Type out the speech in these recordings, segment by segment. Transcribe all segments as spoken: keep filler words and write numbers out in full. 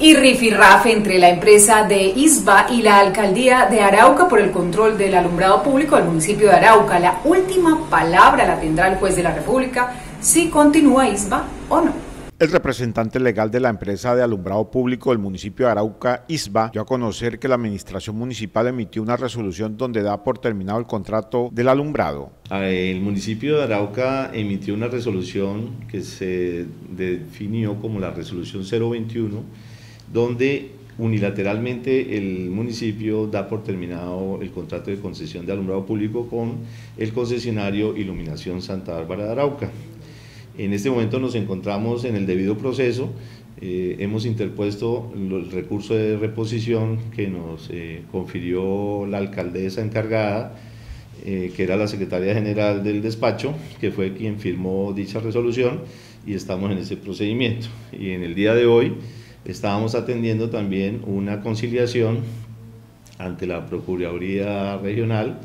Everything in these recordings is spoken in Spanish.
Y rifirrafe entre la empresa de ISBA y la alcaldía de Arauca por el control del alumbrado público del municipio de Arauca. La última palabra la tendrá el juez de la República si continúa ISBA o no. El representante legal de la empresa de alumbrado público del municipio de Arauca, ISBA, dio a conocer que la administración municipal emitió una resolución donde da por terminado el contrato del alumbrado. El municipio de Arauca emitió una resolución que se definió como la resolución cero veintiuno, donde unilateralmente el municipio da por terminado el contrato de concesión de alumbrado público con el concesionario Iluminación Santa Bárbara de Arauca. En este momento nos encontramos en el debido proceso, eh, hemos interpuesto el recurso de reposición que nos eh, confirió la alcaldesa encargada, eh, que era la secretaria general del despacho, que fue quien firmó dicha resolución, y estamos en ese procedimiento. Y en el día de hoy estábamos atendiendo también una conciliación ante la Procuraduría Regional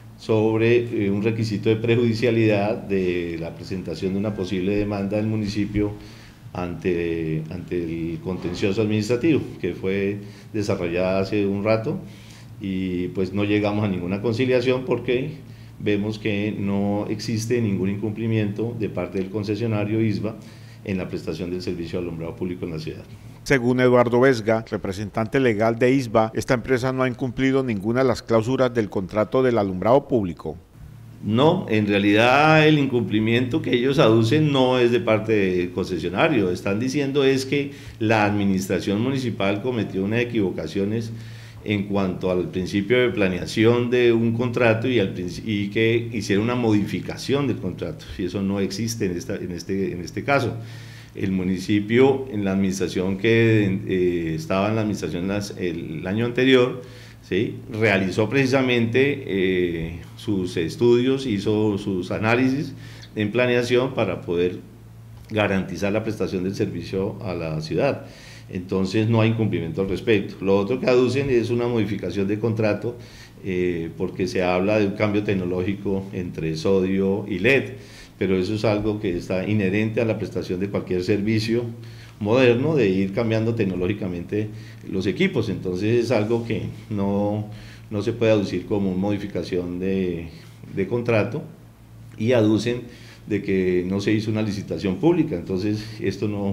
sobre eh, un requisito de prejudicialidad de la presentación de una posible demanda del municipio ante, ante el contencioso administrativo, que fue desarrollada hace un rato, y pues no llegamos a ninguna conciliación porque vemos que no existe ningún incumplimiento de parte del concesionario ISBA en la prestación del servicio de alumbrado público en la ciudad. Según Eduardo Vesga, representante legal de ISBA, esta empresa no ha incumplido ninguna de las cláusulas del contrato del alumbrado público. No, en realidad el incumplimiento que ellos aducen no es de parte del concesionario, están diciendo es que la administración municipal cometió unas equivocaciones en cuanto al principio de planeación de un contrato y, al, y que hicieron una modificación del contrato, y eso no existe en, esta, en, este, en este caso. El municipio, en la administración que eh, estaba en la administración las, el, el año anterior, ¿sí?, realizó precisamente eh, sus estudios, hizo sus análisis en planeación para poder garantizar la prestación del servicio a la ciudad. Entonces no hay incumplimiento al respecto. Lo otro que aducen es una modificación de contrato eh, porque se habla de un cambio tecnológico entre sodio y L E D, pero eso es algo que está inherente a la prestación de cualquier servicio moderno, de ir cambiando tecnológicamente los equipos. Entonces es algo que no, no se puede aducir como modificación de, de contrato, y aducen de que no se hizo una licitación pública. Entonces esto no,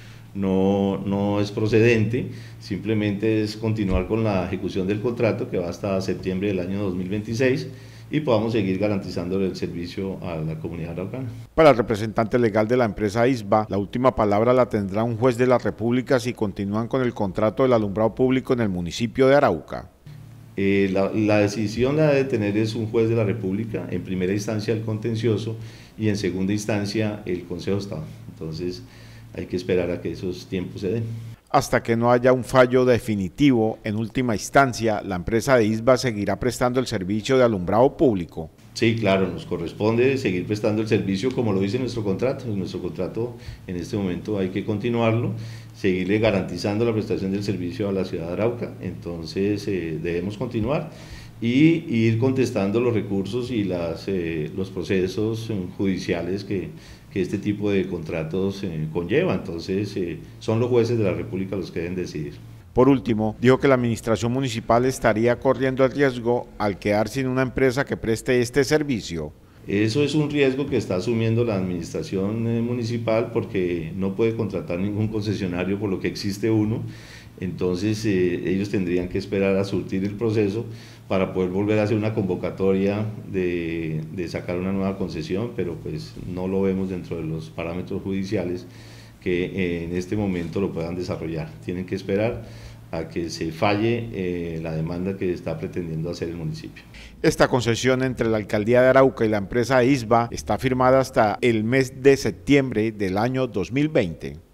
no, no es procedente, simplemente es continuar con la ejecución del contrato que va hasta septiembre del año dos mil veintiséis, y podamos seguir garantizando el servicio a la comunidad araucana. Para el representante legal de la empresa ISBA, la última palabra la tendrá un juez de la República si continúan con el contrato del alumbrado público en el municipio de Arauca. Eh, la, la decisión la debe tener es un juez de la República, en primera instancia el contencioso y en segunda instancia el Consejo de Estado. Entonces hay que esperar a que esos tiempos se den. Hasta que no haya un fallo definitivo, en última instancia, la empresa de ISBA seguirá prestando el servicio de alumbrado público. Sí, claro, nos corresponde seguir prestando el servicio como lo dice nuestro contrato. En nuestro contrato en este momento hay que continuarlo, seguirle garantizando la prestación del servicio a la ciudad de Arauca. Entonces eh, debemos continuar y ir contestando los recursos y las, eh, los procesos eh, judiciales que, que este tipo de contratos eh, conlleva. Entonces eh, son los jueces de la República los que deben decidir. Por último, dijo que la administración municipal estaría corriendo el riesgo al quedar sin una empresa que preste este servicio. Eso es un riesgo que está asumiendo la administración eh, municipal porque no puede contratar ningún concesionario por lo que existe uno. Entonces eh, ellos tendrían que esperar a surtir el proceso para poder volver a hacer una convocatoria de, de sacar una nueva concesión, pero pues no lo vemos dentro de los parámetros judiciales que eh, en este momento lo puedan desarrollar. Tienen que esperar a que se falle eh, la demanda que está pretendiendo hacer el municipio. Esta concesión entre la alcaldía de Arauca y la empresa ISBA está firmada hasta el mes de septiembre del año dos mil veinte.